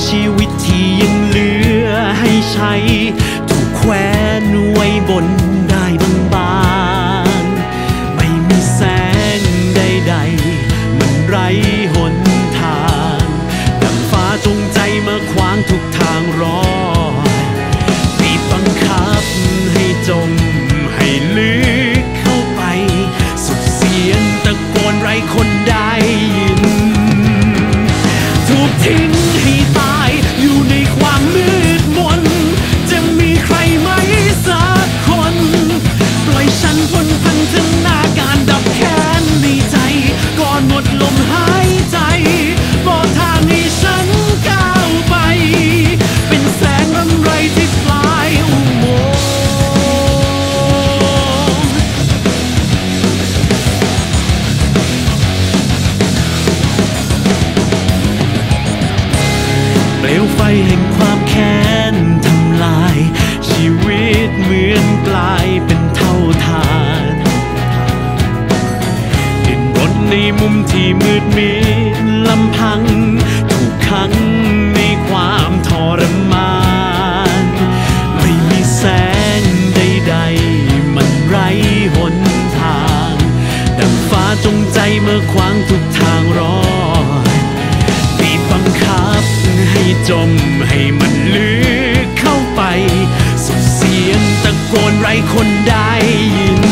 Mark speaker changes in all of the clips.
Speaker 1: ชีวิตที่ยังเหลือให้ใช้ถูกแขวนไว้บนได้บางๆไม่มีแสงใดๆมันไร้หนทางดังฟ้าจงใจมาขวางทุกทางรอบีบบังคับให้จมให้ลึกเข้าไปสุดเสียงตะโกนไร้คนได้ยินถูกทิ้งให้ตายอยู่ในความมืดมนจะมีใครไหมสักคนปล่อยฉันพ้นพันธนาการดับแค้นในใจก่อนหมดลมหายใจบอกทางให้ฉันก้าวไปเป็นแสงรำไรที่ปลายอุโมงค์เปลวไฟแห่งความแค้นทำลายชีวิตเหมือนกลายเป็นเท่าฐานดิ้นรนในมุมที่มืดมิดลำพังถูกขังในความทรมานไม่มีแสงใดๆมันไร้หนทางดังฟ้าจงใจเมื่อขวางทุกทางรอดบีบบังคับให้จมให้มันลึกเข้าไปสุดเสียงตะโกนไร้คนได้ยิน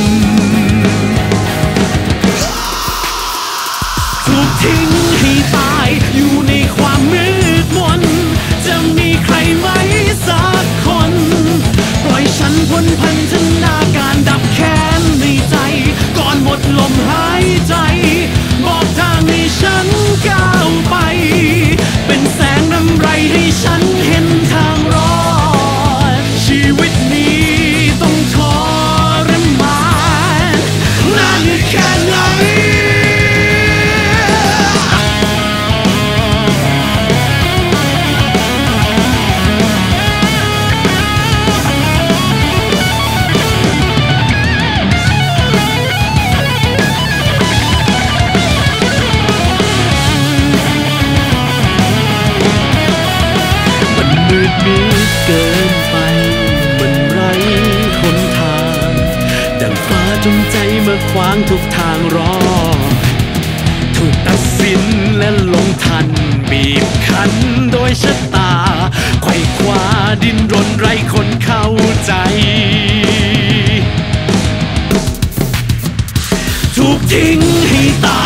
Speaker 1: ถูกทิ้งให้ตายอยู่ในความมืดมนจะมีใครไหมสักคนปล่อยฉันพ้นพันธนาการดับแค้นในใจก่อนหมดลมหายใจบอกทางให้ฉันก้าวไปเป็นแสงนำไรให้ฉันเห็นทางรอดชีวิตนี้ต้องทรมานนานแค่ไหนมืดมิดเกินไปมันไร้หนทางดังฟ้าจงใจมาขวางทุกทางรอถูกตัดสินและลงทันบีบคั้นโดยชะตาไขว่คว้าดิ้นรนไร้คนเข้าใจถูกทิ้งให้ตา